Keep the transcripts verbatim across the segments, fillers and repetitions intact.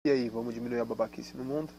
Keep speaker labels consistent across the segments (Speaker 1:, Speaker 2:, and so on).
Speaker 1: E aí, vamos diminuir a babaquice no mundo?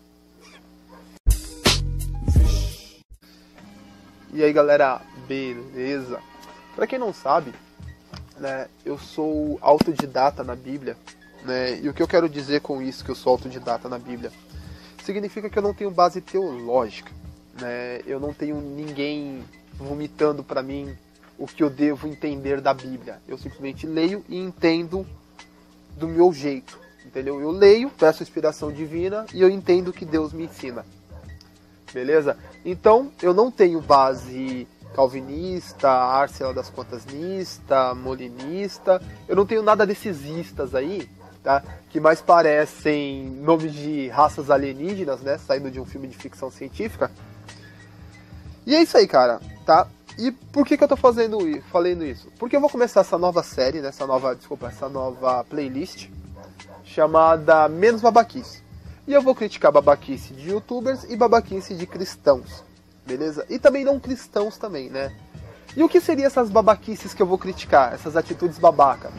Speaker 1: E aí, galera, beleza? Pra quem não sabe, né, eu sou autodidata na Bíblia, né? E o que eu quero dizer com isso, que eu sou autodidata na Bíblia, significa que eu não tenho base teológica, né? Eu não tenho ninguém vomitando pra mim o que eu devo entender da Bíblia. Eu simplesmente leio e entendo do meu jeito, entendeu? Eu leio, peço inspiração divina e eu entendo o que Deus me ensina. Beleza? Então, eu não tenho base calvinista, Árcela das Contas-nista, molinista. Eu não tenho nada desses istas aí, tá? Que mais parecem nomes de raças alienígenas, né? Saindo de um filme de ficção científica. E é isso aí, cara, tá? E por que que eu tô fazendo, falando isso? Porque eu vou começar essa nova série, né? Essa nova, desculpa, essa nova playlist chamada Menos Babaquice. E eu vou criticar babaquice de youtubers e babaquice de cristãos, beleza? E também não cristãos também, né? E o que seriam essas babaquices que eu vou criticar? Essas atitudes babaca?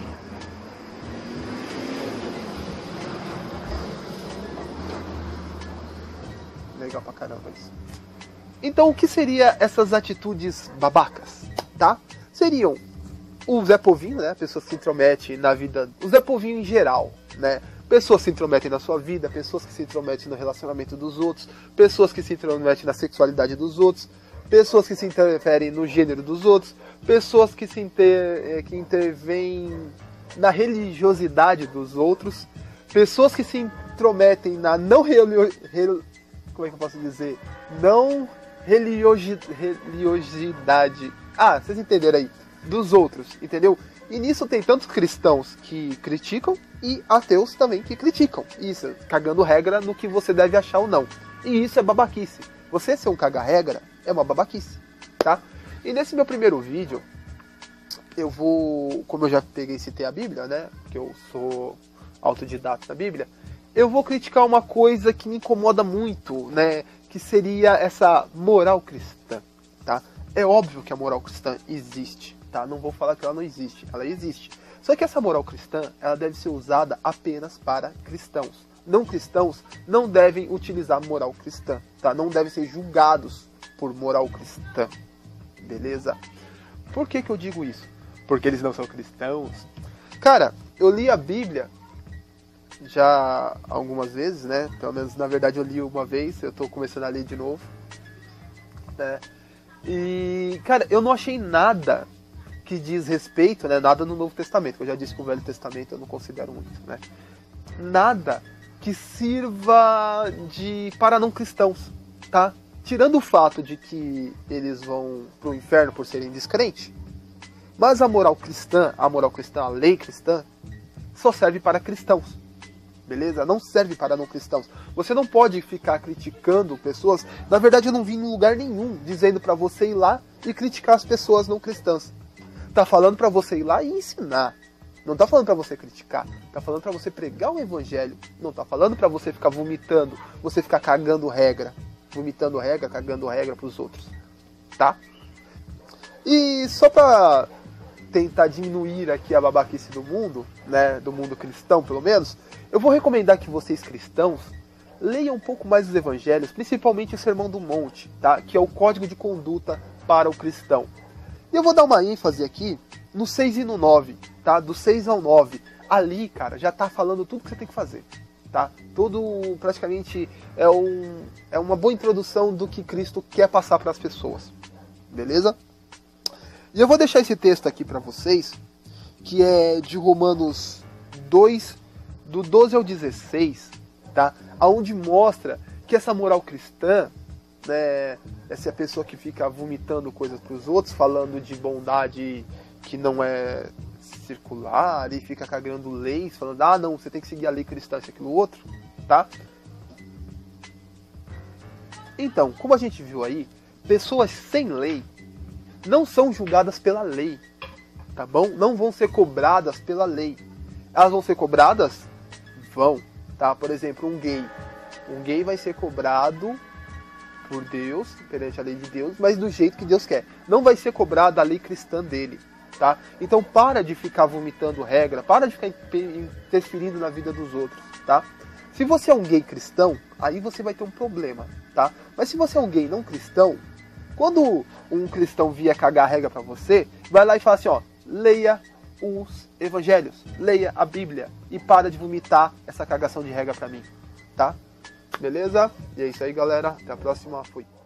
Speaker 1: Legal pra caramba isso. Então o que seriam essas atitudes babacas, tá? Seriam o Zé Povinho, né? A pessoa se intromete na vida... O Zé Povinho em geral, né? Pessoas se intrometem na sua vida, pessoas que se intrometem no relacionamento dos outros, pessoas que se intrometem na sexualidade dos outros, pessoas que se interferem no gênero dos outros, pessoas que se inter... que intervêm na religiosidade dos outros, pessoas que se intrometem na não relio... como é que eu posso dizer? Não religiosi... religiosidade. Ah, vocês entenderam aí? Dos outros, entendeu? E nisso tem tantos cristãos que criticam e ateus também que criticam. Isso, cagando regra no que você deve achar ou não. E isso é babaquice. Você ser um caga-regra é uma babaquice, tá? E nesse meu primeiro vídeo, eu vou, como eu já peguei e citei a Bíblia, né? Que eu sou autodidata da Bíblia, eu vou criticar uma coisa que me incomoda muito, né? Que seria essa moral cristã, tá? É óbvio que a moral cristã existe, tá? Não vou falar que ela não existe, ela existe. Só que essa moral cristã, ela deve ser usada apenas para cristãos. Não cristãos não devem utilizar moral cristã, tá? Não devem ser julgados por moral cristã, beleza? Por que que eu digo isso? Porque eles não são cristãos? Cara, eu li a Bíblia já algumas vezes, né? Pelo menos, na verdade, eu li uma vez, eu tô começando a ler de novo, né? E, cara, eu não achei nada que diz respeito, né, nada no Novo Testamento, que eu já disse que o Velho Testamento eu não considero muito, né, nada que sirva de para não cristãos, tá? Tirando o fato de que eles vão pro inferno por serem descrentes, mas a moral cristã, a moral cristã, a lei cristã, só serve para cristãos, beleza? Não serve para não cristãos. Você não pode ficar criticando pessoas, na verdade eu não vi em lugar nenhum dizendo para você ir lá e criticar as pessoas não cristãs. Tá falando para você ir lá e ensinar. Não tá falando para você criticar. Tá falando para você pregar o evangelho. Não tá falando para você ficar vomitando, você ficar cagando regra. Vomitando regra, cagando regra pros outros. Tá? E só pra tentar diminuir aqui a babaquice do mundo, né, do mundo cristão pelo menos, eu vou recomendar que vocês cristãos leiam um pouco mais os evangelhos, principalmente o Sermão do Monte, tá? Que é o código de conduta para o cristão. E eu vou dar uma ênfase aqui no seis e no nove, tá? Do seis ao nove. Ali, cara, já tá falando tudo que você tem que fazer, tá? Tudo, praticamente, é, um, é uma boa introdução do que Cristo quer passar para as pessoas. Beleza? E eu vou deixar esse texto aqui para vocês, que é de Romanos dois, do doze ao dezesseis, tá? Onde mostra que essa moral cristã, né, essa pessoa que fica vomitando coisas para os outros, falando de bondade que não é circular e fica cagando leis, falando, ah não, você tem que seguir a lei cristã, isso, aquilo, outro, tá? Então, como a gente viu aí, pessoas sem lei não são julgadas pela lei, tá bom? Não vão ser cobradas pela lei. Elas vão ser cobradas? Vão, tá? Por exemplo, um gay. Um gay vai ser cobrado por Deus, perante a lei de Deus, mas do jeito que Deus quer. Não vai ser cobrada a lei cristã dele, tá? Então para de ficar vomitando regra, para de ficar interferindo na vida dos outros, tá? Se você é um gay cristão, aí você vai ter um problema, tá? Mas se você é um gay não cristão, quando um cristão vier cagar a regra pra você, vai lá e fala assim, ó, leia os evangelhos, leia a Bíblia e para de vomitar essa cagação de regra pra mim, tá? Beleza? E é isso aí, galera. Até a próxima. Fui.